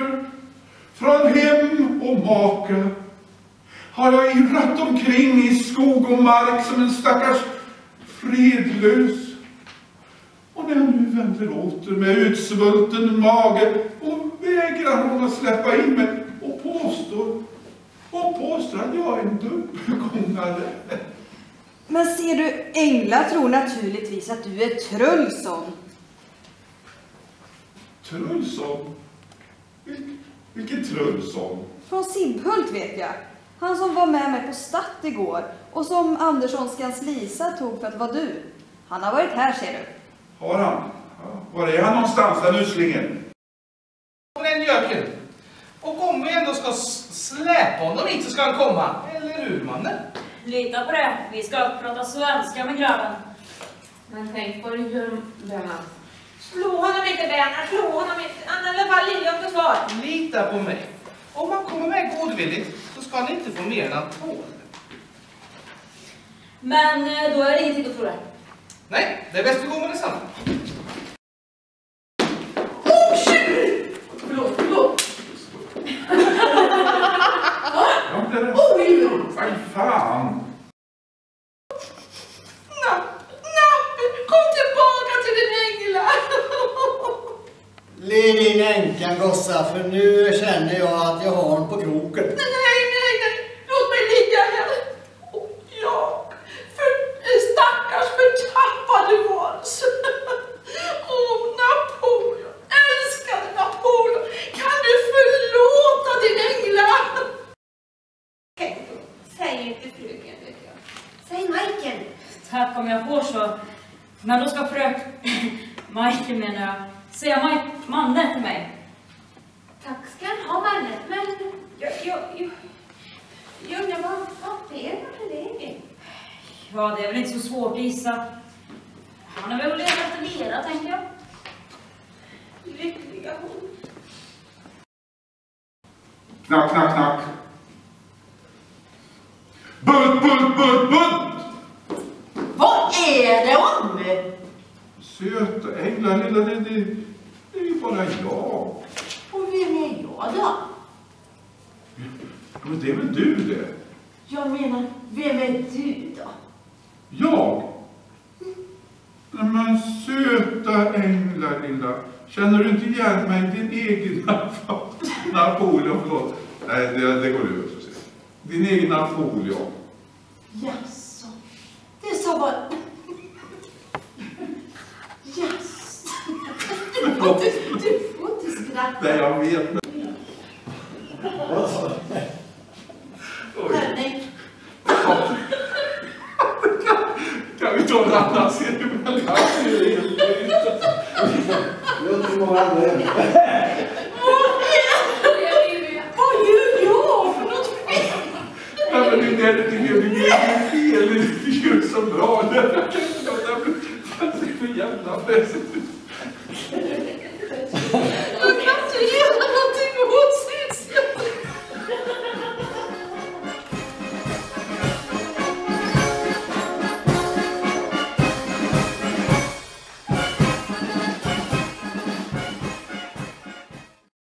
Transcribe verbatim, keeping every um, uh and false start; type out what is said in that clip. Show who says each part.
Speaker 1: bort från hem och make har jag irrat omkring i skog och mark som en stackars fredlös. Och när jag nu vänder åter med utsvulten mage och vägrar hon att släppa in mig och påstår och påstår att jag är en dubbelgångare.
Speaker 2: Men ser du, änglar tror naturligtvis att du är Trulsson.
Speaker 1: Trulsson? Vil vilken Trulsson?
Speaker 2: Från Sibbhult vet jag. Han som var med mig på Statt igår och som Anderssonskans Lisa tog för att vara du. Han har varit här, ser du.
Speaker 1: Har han? Ja, var är han någonstans, den uslingen?
Speaker 3: Den göken. Och om vi ändå ska släpa honom hit så ska han komma. Eller hur, mannen?
Speaker 4: Lita på det. Vi ska prata svenska med grabben. Men tänk på det, gör Bernhard. Slå honom inte, Bernhard. Slå honom inte. Han har i alla fall liljon kvar.
Speaker 3: Lita på mig. Om han kommer med godvilligt så ska han inte få mer än han tål.
Speaker 4: Men då är det ingenting att förlora.
Speaker 3: Nej, det är bäst att gå med detsamma.
Speaker 4: Oh, shit! Förlåt, förlåt.
Speaker 1: Ja, det är...
Speaker 4: Oj!
Speaker 1: Aj, fan!
Speaker 4: Nappe, kom tillbaka till din ängla.
Speaker 5: Led in änkan, gossa, för nu känner jag att jag har den på kroken.
Speaker 4: Nej, nej, nej. Låt mig ligga här. Och jag, för stackars förtappade vals. Åh, Napoleon. Älskade Napoleon. Kan du förlåta din ängla?
Speaker 6: Säg inte fruken, vet jag. Säg Majken.
Speaker 4: Tack om jag får så. Men då ska frök... Majken menar jag. Säga Maj... Manne till mig.
Speaker 6: Tack ska han ha, Manne. Men jag, jag, jag, jag undrar vad vad är det för det?
Speaker 4: Ja, det är väl inte så svårt att gissa. Han är väl legat efter lera, tänker jag.
Speaker 6: Lyckliga hon.
Speaker 1: Knack, knack, knack. Bult, bult, bult, bult!
Speaker 7: Vad är det om?
Speaker 1: Söta änglar, lilla, det, det, det är ju bara jag.
Speaker 7: Och vem är jag då?
Speaker 1: Men det är väl du det?
Speaker 7: Jag menar, vem är du då?
Speaker 1: Jag? Men söta änglar, lilla. Känner du inte igen mig, din egen Napoleon? Förlåt. Nej, det, det går över. Din egen Napoleon.
Speaker 7: Jaså, det sa bara... Jaså. Du, du får inte skratta.
Speaker 1: Nej, jag vet.